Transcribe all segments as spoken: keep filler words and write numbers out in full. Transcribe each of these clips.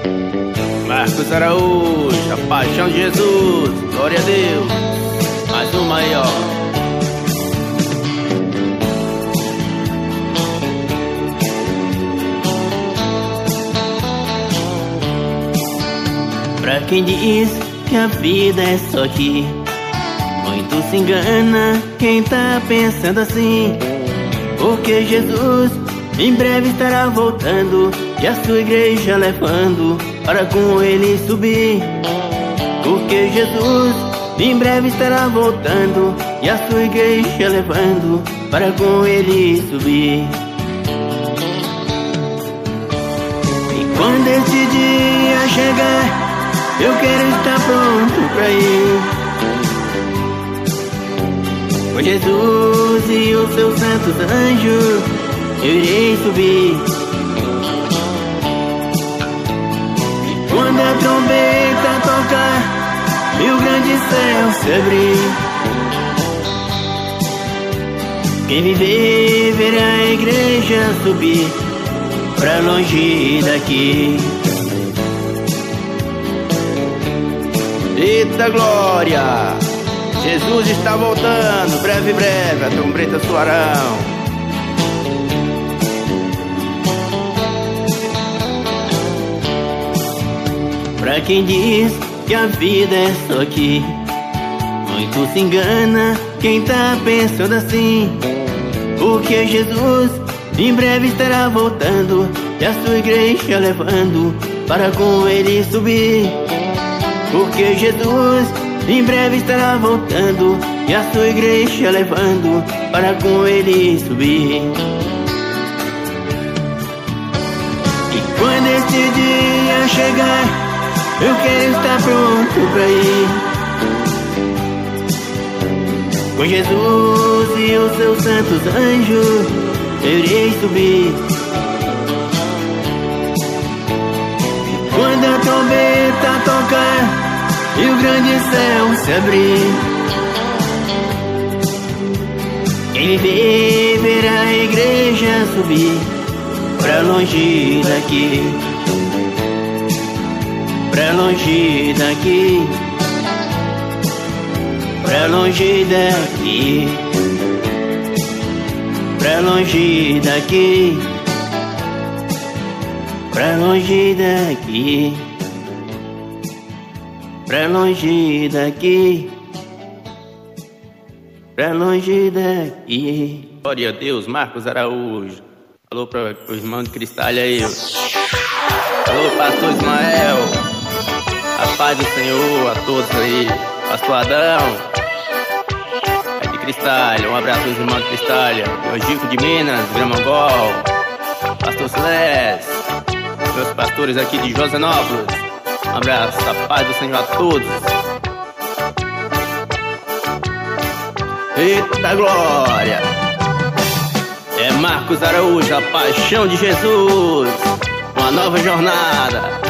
Marcos Araújo, a paixão de Jesus, glória a Deus. Mais uma aí, ó. Pra quem diz que a vida é só aqui, muito se engana quem tá pensando assim. Porque Jesus em breve estará voltando e a sua igreja levando para com ele subir. Porque Jesus em breve estará voltando e a sua igreja levando para com ele subir. E quando esse dia chegar, eu quero estar pronto pra ir com Jesus e os seus santos anjos. Eu irei subir. E quando a trombeta tocar e o grande céu se abrir, quem viver verá a igreja subir pra longe daqui. Eita glória! Jesus está voltando, breve, breve, a trombeta soarão. Pra quem diz que a vida é só aqui, muito se engana quem tá pensando assim. Porque Jesus em breve estará voltando e a sua igreja levando para com ele subir. Porque Jesus em breve estará voltando e a sua igreja levando para com ele subir. E quando este dia chegar, eu quero estar pronto pra ir com Jesus e os seus santos anjos. Eu irei subir. E quando a trombeta tocar e o grande céu se abrir, quem viver verá a igreja subir pra longe daqui. Pra longe daqui, pra longe daqui, pra longe daqui, pra longe daqui, pra longe daqui, pra longe daqui. Glória a Deus, Marcos Araújo. Falou para o irmão de Cristália aí. Alô, pastor Ismael. A paz do Senhor a todos aí. Pastor Adão, é de Cristália. Um abraço aos irmãos de Cristália. Eugílio de Minas, Gramangol. Pastor Celeste, meus pastores aqui de Josenópolis. Um abraço, a paz do Senhor a todos. Eita glória! É Marcos Araújo, a paixão de Jesus. Uma nova jornada.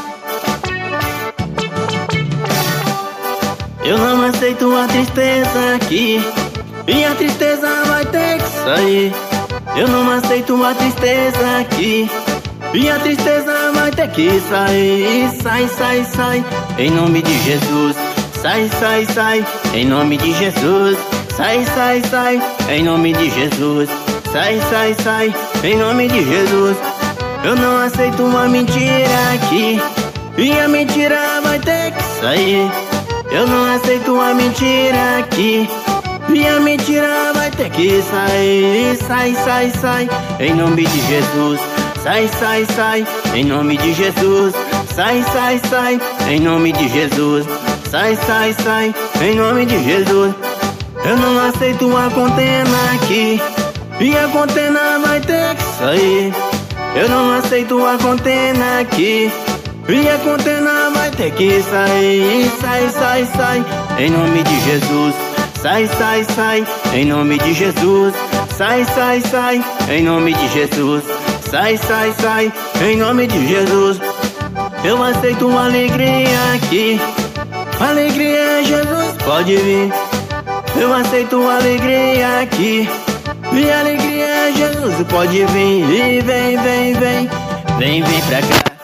Eu não aceito a tristeza aqui, e a tristeza vai ter que sair. Eu não aceito a tristeza aqui, e a tristeza vai ter que sair. Sai, sai, sai, em nome de Jesus. Sai, sai, sai, em nome de Jesus. Sai, sai, sai, em nome de Jesus. Sai, sai, sai, em nome de Jesus. Eu não aceito uma mentira aqui, e a mentira vai ter que sair. Eu não aceito uma mentira aqui, e a mentira vai ter que sair. Sai, sai, sai, em nome de Jesus. Sai, sai, sai, em nome de Jesus. Sai, sai, sai, em nome de Jesus. Sai, sai, sai, em nome de Jesus. Eu não aceito uma condena aqui, e a condena vai ter que sair. Eu não aceito uma condena aqui, e a condena vai ter que sair. Sai, sai, sai, em nome de Jesus. Sai, sai, sai, em nome de Jesus. Sai, sai, sai, em nome de Jesus. Sai, sai, sai, em nome de Jesus. Eu aceito uma alegria aqui. Alegria, Jesus pode vir. Eu aceito uma alegria aqui. E alegria, Jesus pode vir. E vem, vem, vem. Vem, vem pra cá.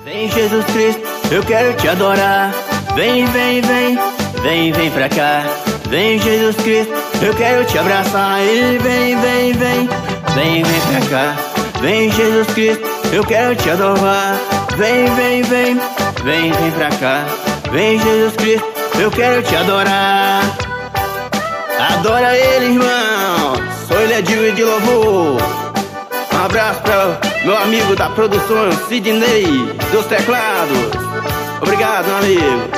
Vem, Jesus Cristo, eu quero te adorar. Vem, vem, vem, vem, vem pra cá. Vem, Jesus Cristo, eu quero te abraçar. E vem, vem, vem, vem, vem pra cá. Vem, Jesus Cristo, eu quero te adorar. Vem, vem, vem, vem, vem pra cá. Vem, Jesus Cristo, eu quero te adorar. Adora Ele, irmão. Sou Ele é digno de louvor. Um abraço para meu amigo da produção, Sidney, dos teclados. Obrigado, meu amigo.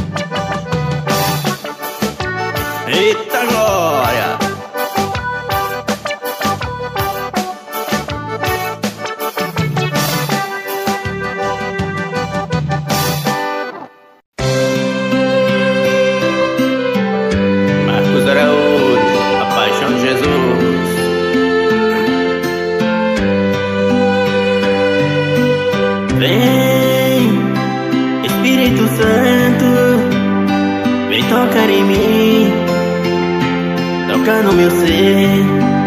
Eita glória! Marcos Araújo, a paixão de Jesus. Vem, Espírito Santo, vem tocar em mim, tocar no meu ser.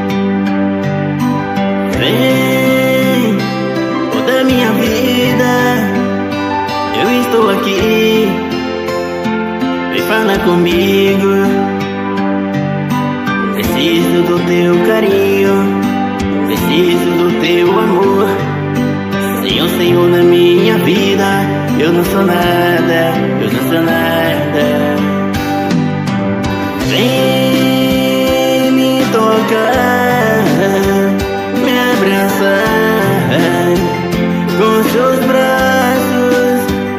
Vem, toda minha vida, eu estou aqui, vem falar comigo. Preciso do teu carinho, preciso do teu amor. Sem o Senhor na minha vida, eu não sou nada, eu não sou nada. Vem me tocar, me abraçar com seus braços.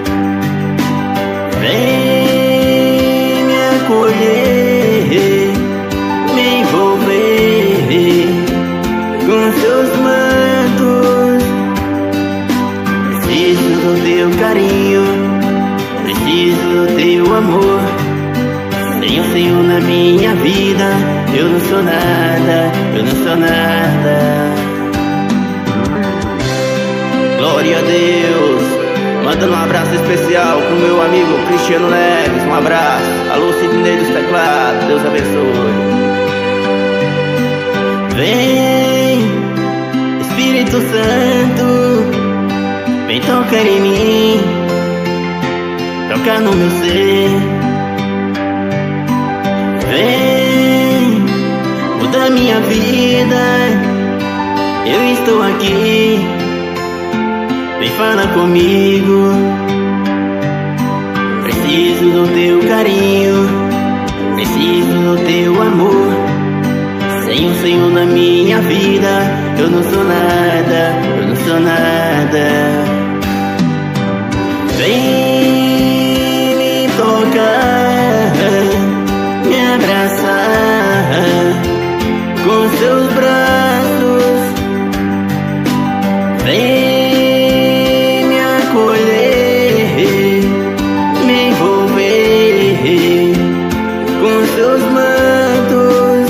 Vem me acolher, me envolver com seus mantos. Preciso do teu carinho, preciso do teu amor. Sem o Senhor na minha vida, eu não sou nada, eu não sou nada. Glória a Deus. Mandando um abraço especial pro meu amigo Cristiano Neves. Um abraço. Alô, Sidney dos teclados. Deus abençoe. Vem, Espírito Santo, vem tocar em mim, tocar no meu ser. Vem, muda minha vida, eu estou aqui, vem falar comigo. Preciso do teu carinho, preciso do teu amor. Sem o Senhor na minha vida, eu não sou nada, eu não sou nada. Vem me tocar, me abraçar com seus braços. Vem me acolher, me envolver com seus mantos.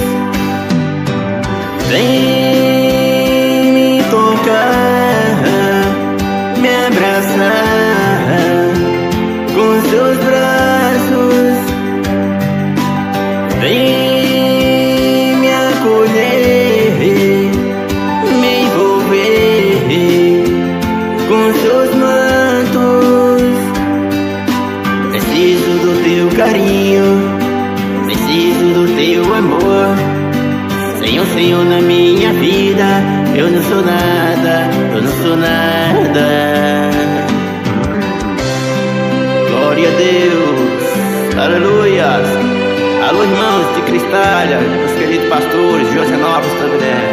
Vem me tocar, me abraçar com seus braços. Vem me acolher, me envolver com seus mantos. Preciso do teu carinho, preciso do teu amor. Sem o Senhor na minha vida, eu não sou nada, eu não sou nada. Glória a Deus, aleluias. Alô, irmãos de Cristália, os queridos pastores, Josenópolis também.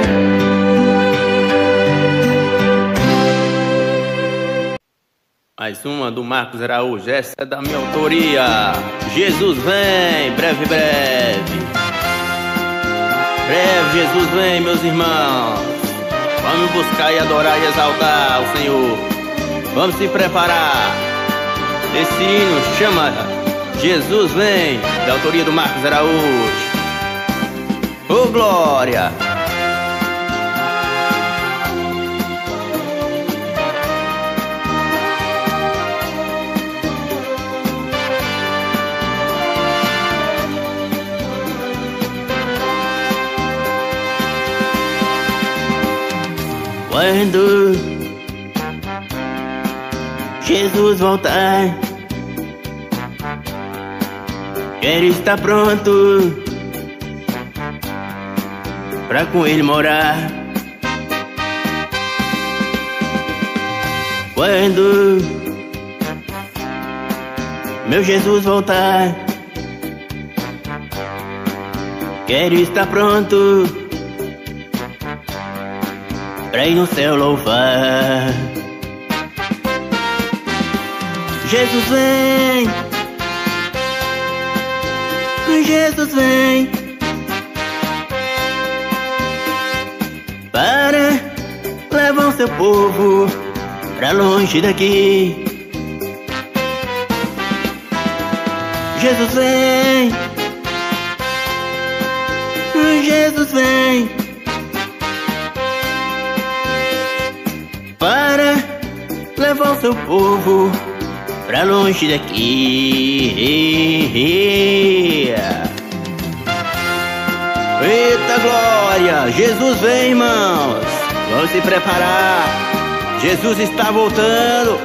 Mais uma do Marcos Araújo, essa é da minha autoria. Jesus vem, breve, breve. Breve, Jesus vem, meus irmãos. Vamos buscar e adorar e exaltar o Senhor. Vamos se preparar. Esse hino chama Jesus vem, da autoria do Marcos Araújo. Ô glória! Quando Jesus voltar, quero estar pronto pra com Ele morar. Quando meu Jesus voltar, quero estar pronto pra ir no céu louvar. Jesus vem, Jesus vem, para levar o seu povo pra longe daqui. Jesus vem, Jesus vem, para levar o seu povo pra longe daqui. Eita glória! Jesus vem, irmãos! Vamos se preparar! Jesus está voltando!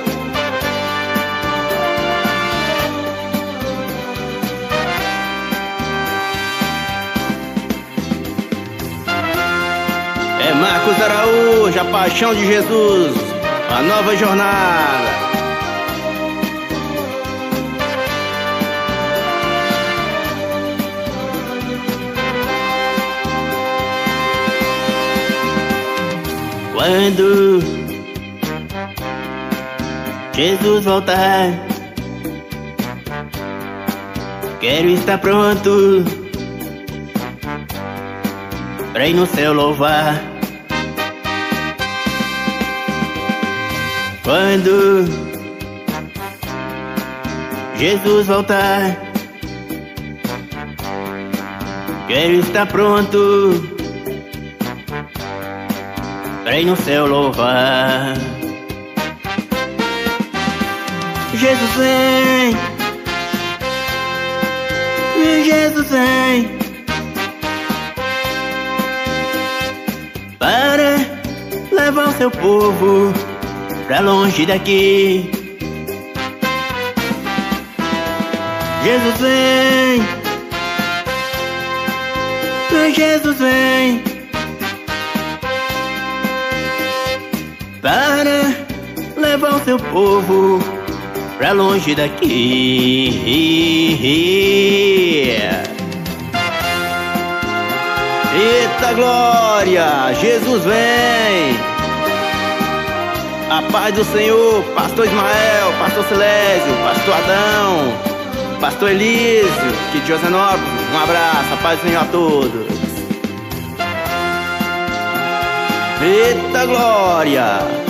É Marcos Araújo, a paixão de Jesus, a nova jornada. Quando Jesus voltar, quero estar pronto pra ir no céu louvar. Quando Jesus voltar, quero estar pronto pra ir no céu louvar. Jesus vem, Jesus vem, para levar o seu povo pra longe daqui. Jesus vem, Jesus vem, para levar o seu povo pra longe daqui. Eita glória! Jesus vem! A paz do Senhor, Pastor Ismael, Pastor Silésio, Pastor Adão, Pastor Elísio, aqui de Josenópolis. Um abraço, a paz do Senhor a todos. Eita glória!